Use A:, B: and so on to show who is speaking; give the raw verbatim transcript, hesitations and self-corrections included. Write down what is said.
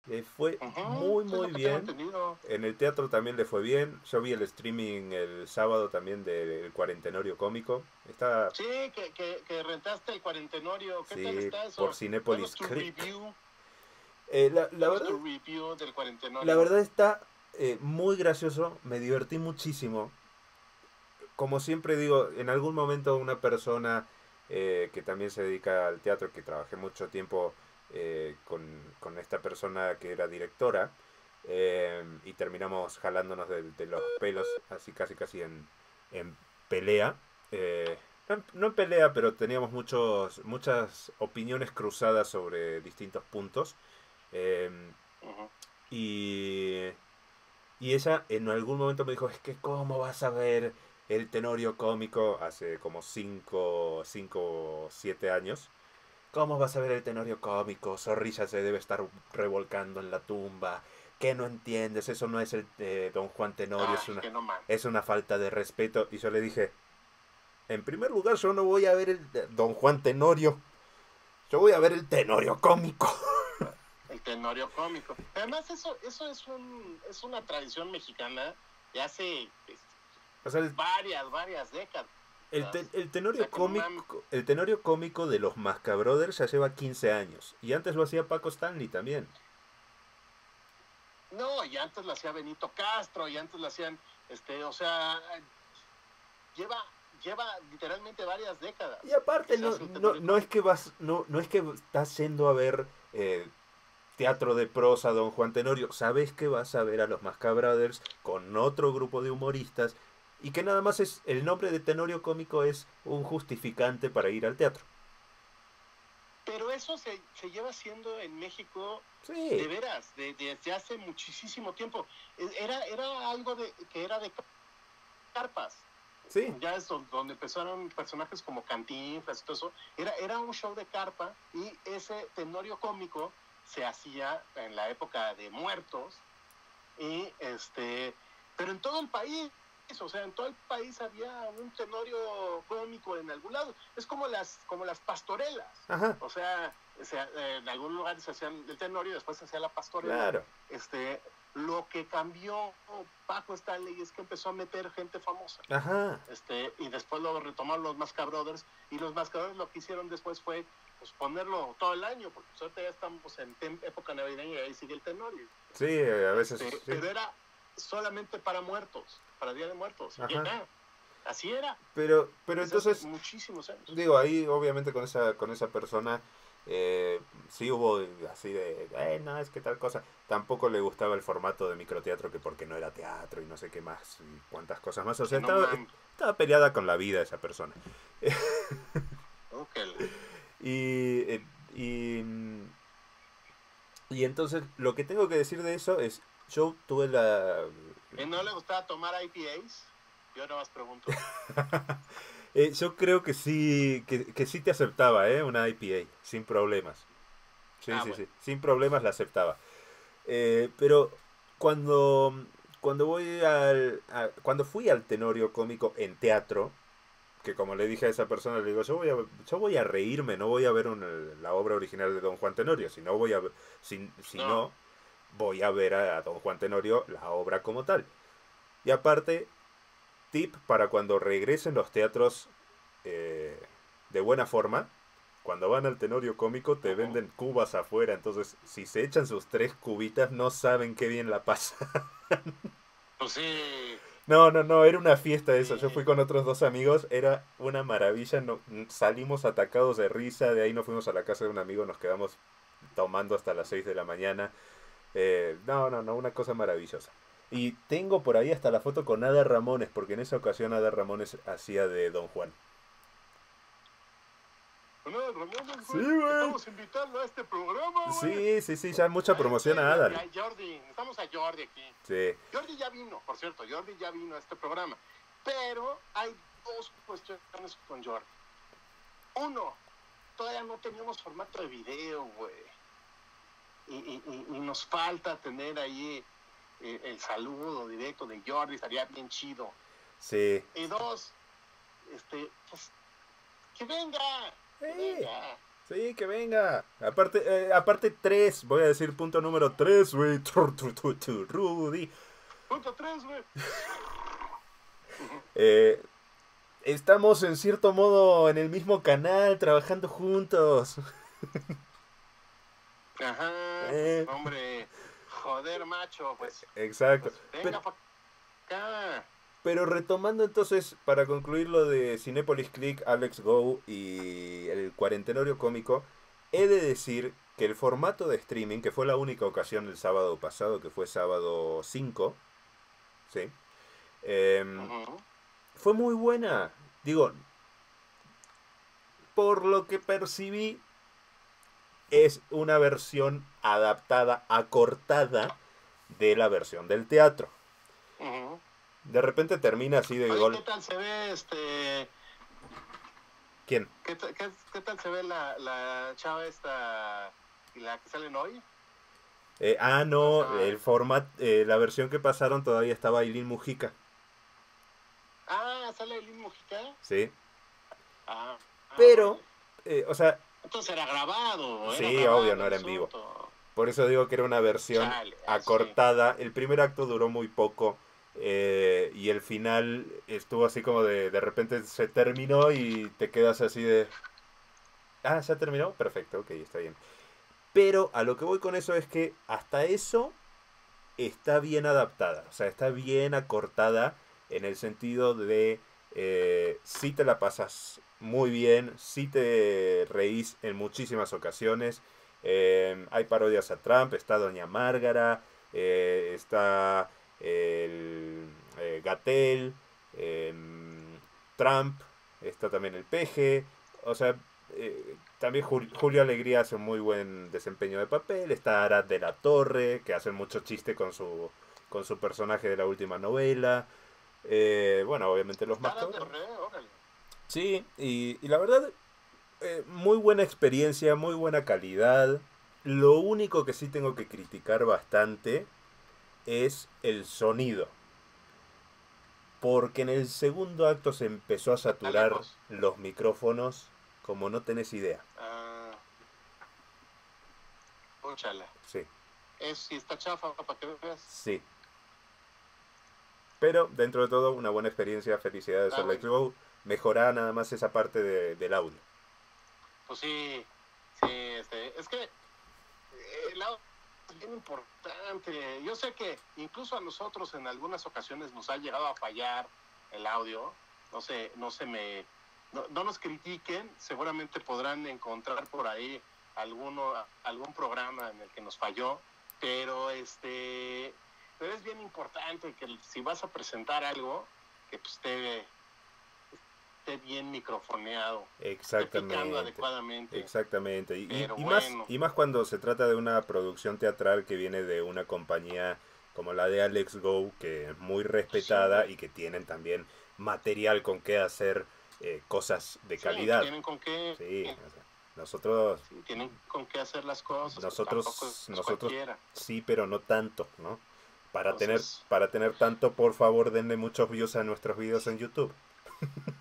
A: Le fue
B: Ujú,
A: muy,
B: es
A: muy
B: lo que tengo
A: bien.
B: entendido.
A: En el teatro también le fue bien. Yo vi el streaming el sábado también del Cuarentenorio Cómico. Está,
B: Sí, que, que, que rentaste el cuarentenorio. ¿Qué tal
A: sí,
B: está
A: por
B: eso? Danos
A: Cinépolis
B: tu
A: Click.
B: review.
A: Eh, la, la
B: Danos
A: verdad,
B: tu review del
A: la
B: cuarentenorio.
A: verdad está eh, muy gracioso. Me divertí muchísimo. Como siempre digo, en algún momento una persona eh, que también se dedica al teatro, que trabajé mucho tiempo eh, con, con esta persona que era directora, eh, y terminamos jalándonos de, de los pelos, así casi casi en, en pelea. Eh, no, en, no en pelea, pero teníamos muchos, muchas opiniones cruzadas sobre distintos puntos. Eh,
B: Ujú.
A: y y ella en algún momento me dijo, es que ¿cómo vas a ver el Tenorio cómico hace como cinco o siete años? ¿Cómo vas a ver el Tenorio cómico? Zorrilla se debe estar revolcando en la tumba. ¿Qué no entiendes? Eso no es el eh, Don Juan Tenorio,
B: Ay,
A: es una,
B: que no man.
A: es una falta de respeto. Y yo le dije, en primer lugar yo no voy a ver el de Don Juan Tenorio, yo voy a ver el Tenorio cómico.
B: El tenorio cómico. Además, eso, eso es un, es una tradición mexicana de hace pues,
A: O sea, el,
B: varias, varias décadas.
A: El, te- el
B: O sea,
A: tenorio
B: que no mames.
A: cómico, el tenorio cómico de los Masca Brothers ya lleva quince años. Y antes lo hacía Paco Stanley también.
B: No, y antes lo hacía Benito Castro, y antes lo hacían, este, o sea, lleva, lleva literalmente varias décadas
A: Y
B: que
A: aparte,
B: se
A: no,
B: hace el
A: no,
B: tenorio
A: no es que
B: cómico.
A: vas, no, no es que estás yendo a ver eh, teatro de prosa Don Juan Tenorio. Sabes que vas a ver a los Masca Brothers con otro grupo de humoristas. Y que nada más es. El nombre de tenorio cómico es un justificante para ir al teatro.
B: Pero eso se, se lleva haciendo en México de
A: Sí,
B: veras, de, desde hace muchísimo tiempo. Era, era algo de, que era de carpas.
A: sí.
B: Ya es donde empezaron personajes como Cantinflas y todo eso. Era, era un show de carpa y ese tenorio cómico se hacía en la época de muertos y este, pero en todo el país, o sea, en todo el país había un tenorio cómico en algún lado. Es como las, como las pastorelas.
A: Ajá,
B: O sea, o sea, en algún lugar se hacían el tenorio y después se hacía la pastorela.
A: claro.
B: Este, lo que cambió Paco Stanley es que empezó a meter gente famosa.
A: Ajá.
B: Este, y después lo retomaron los Masca Brothers, y los Masca Brothers lo que hicieron después fue pues, ponerlo todo el año, porque pues, ahorita ya estamos en época navideña y ahí sigue el tenorio.
A: Sí, a veces
B: Este,
A: sí.
B: pero era solamente para muertos, para Día de Muertos, y
A: Ajá.
B: ya, así era,
A: Pero, pero
B: desde hace
A: entonces,
B: muchísimos años.
A: digo, ahí obviamente con esa, con esa persona eh, sí hubo así de, eh, no, es que tal cosa. Tampoco le gustaba el formato de microteatro, que porque no era teatro y no sé qué más y cuántas cosas más. O sea,
B: Que no
A: estaba,
B: mames,
A: estaba peleada con la vida esa persona.
B: okay.
A: Y, eh, y, y entonces lo que tengo que decir de eso es, yo tuve la...
B: ¿Y no le gustaba tomar I P As? Yo nada más pregunto.
A: eh, yo creo que sí, que, que sí te aceptaba, ¿eh? Una I P A, sin problemas. Sí,
B: Ah,
A: sí,
B: bueno.
A: sí. Sin problemas la aceptaba. Eh, pero cuando, cuando voy al. A- cuando fui al Tenorio Cómico en teatro, que como le dije a esa persona, le digo, yo voy a, yo voy a reírme, no voy a ver una- la obra original de Don Juan Tenorio. Si no voy a ver- si, si
B: No,
A: no, voy a ver a, a Don Juan Tenorio la obra como tal. Y aparte, tip para cuando regresen los teatros eh, de buena forma, cuando van al Tenorio Cómico te
B: uh-huh.
A: venden cubas afuera, entonces si se echan sus tres cubitas no saben qué bien la pasa.
B: Pues sí,
A: No, no, no, era una fiesta eso. Yo fui
B: sí.
A: con otros dos amigos, era una maravilla. No, salimos atacados de risa, de ahí nos fuimos a la casa de un amigo, nos quedamos tomando hasta las seis de la mañana. Eh, no, no, no, una cosa maravillosa. Y tengo por ahí hasta la foto con Ada Ramones, porque en esa ocasión Ada Ramones hacía de Don Juan.
B: No, Ramón,
A: Sí,
B: güey,
A: güey.
B: estamos invitando a este programa, güey.
A: Sí, sí, sí, ya mucha
B: A
A: promoción
B: este,
A: a
B: y a,
A: Ada.
B: y a Jordi, estamos a Jordi aquí.
A: Sí.
B: Jordi ya vino, por cierto, Jordi ya vino a este programa. Pero hay dos cuestiones con Jordi. Uno, todavía no teníamos formato de video, güey. Y, y, y, y nos falta tener ahí eh, el saludo directo de Jordi, estaría bien chido.
A: Sí.
B: Y dos, este, pues, que venga, que
A: Eh,
B: venga.
A: Sí, que venga. Aparte, eh, aparte tres, voy a decir punto número tres, güey. Tur, tur, tur, tur, Rudy.
B: Punto tres, güey.
A: Eh, estamos en cierto modo en el mismo canal, trabajando juntos.
B: Ajá, pues
A: Eh,
B: hombre, joder, macho, pues,
A: exacto.
B: pues
A: Pero,
B: venga pa' acá.
A: pero retomando entonces, para concluir lo de Cinépolis Click, Alex Go y el cuarentenario cómico, he de decir que el formato de streaming, que fue la única ocasión el sábado pasado, que fue sábado cinco, ¿sí? Em,
B: Ujú.
A: fue muy buena. Digo, por lo que percibí, es una versión adaptada, acortada de la versión del teatro.
B: Ujú.
A: De repente termina así de
B: Oye,
A: gol.
B: ¿qué tal se ve este?
A: ¿Quién?
B: ¿Qué, ta- qué, qué tal se ve la, la chava esta y la que salen hoy?
A: Eh, ah,
B: ¿Cómo se
A: no,
B: llama?
A: el format, eh, la versión que pasaron todavía estaba Aileen Mujica.
B: Ah, sale Eileen Mujica.
A: Sí.
B: Ah, ah,
A: Pero,
B: órale.
A: eh, o sea,
B: Entonces era grabado, era
A: sí, obvio,
B: grabado
A: no
B: el
A: era en vivo.
B: asunto.
A: Por eso digo que era una versión
B: Chale, así.
A: acortada. El primer acto duró muy poco. Eh, y el final estuvo así como de, de repente se terminó y te quedas así de... Ah, ¿ya terminó? Perfecto, ok, está bien. Pero a lo que voy con eso es que hasta eso está bien adaptada. O sea, está bien acortada en el sentido de... Eh, si te la pasas muy bien, si te reís en muchísimas ocasiones. Eh, hay parodias a Trump, está Doña Márgara, eh, está el eh, Gatel, eh, Trump, está también el Peje. O sea, eh, también Jul- Julio Alegría hace un muy buen desempeño de papel. Está Arad de la Torre, que hace mucho chiste con su, con su personaje de la última novela. Eh, bueno, obviamente los más
B: Estar de
A: cabrones.
B: re, órale.
A: Sí, y, y la verdad, eh, muy buena experiencia, muy buena calidad. Lo único que sí tengo que criticar bastante es el sonido. Porque en el segundo acto se empezó a
B: Está
A: saturar
B: lejos.
A: los micrófonos como no tenés idea.
B: Ah, úchala.
A: Sí,
B: Es si está chafa para que veas.
A: sí. Pero dentro de todo, una buena experiencia. Felicidades
B: Está
A: a Alex
B: bueno.
A: Go. Mejorá nada más esa parte de- del audio.
B: Pues sí, sí, este, es que eh, el audio es bien importante. Yo sé que incluso a nosotros en algunas ocasiones nos ha llegado a fallar el audio. No sé, no se me, no, no nos critiquen. Seguramente podrán encontrar por ahí alguno, algún programa en el que nos falló. Pero este, pero es bien importante que si vas a presentar algo, que pues esté, esté bien microfoneado, esté picando
A: Exactamente.
B: adecuadamente.
A: Exactamente. Y, y-
B: Pero
A: y más,
B: bueno,
A: y más cuando se trata de una producción teatral que viene de una compañía como la de Alex Go, que es muy respetada
B: sí,
A: y que tienen también material con que hacer eh, cosas de
B: sí, pues
A: calidad.
B: tienen con qué,
A: Sí, o sea, nosotros,
B: sí, tienen con qué hacer las cosas, pues tampoco
A: nosotros,
B: es
A: nosotros
B: cualquiera.
A: sí, pero no tanto, ¿no? Para tener,
B: Entonces,
A: para tener tanto, por favor, denle muchos views a nuestros videos en YouTube.